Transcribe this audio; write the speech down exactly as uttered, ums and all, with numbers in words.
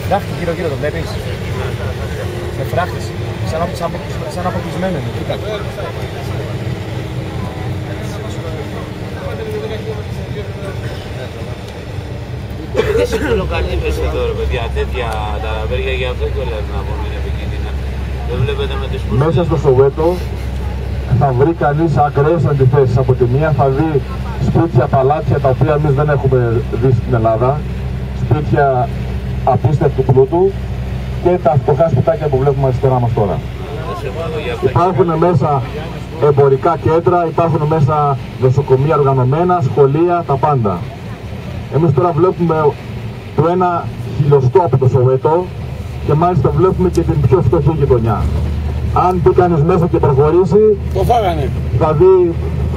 Φράχτη γύρω-γύρω, το βλέπεις. Με φράχτες. Σαν, σαν, σαν αποκλεισμένο είναι. Κοίτα. Δεν συγκολοκαλύβες εδώ ρε παιδιά, τέτοια τα ραβέρια για αυτό κιόλας να πούμε είναι επικίνδυνα. Δεν βλέπετε με τις πούσες. Μέσα στο Σοβέτο θα βρει κανείς ακραίες αντιθέσεις. Από τη μία θα δει σπίτια, παλάτια τα οποία εμείς δεν έχουμε δει στην Ελλάδα, σπίτια απίστευτου πλούτου και τα φτωχά σπιτάκια που βλέπουμε αριστερά μας τώρα. Υπάρχουν μέσα εμπορικά κέντρα, υπάρχουν μέσα νοσοκομεία οργανωμένα, σχολεία, τα πάντα. Εμείς τώρα βλέπουμε το ένα χιλιοστό από το Σοβέτο και μάλιστα βλέπουμε και την πιο φτωχή γειτονιά. Αν μπει κανείς μέσα και προχωρήσει, το φάγανε. Θα δει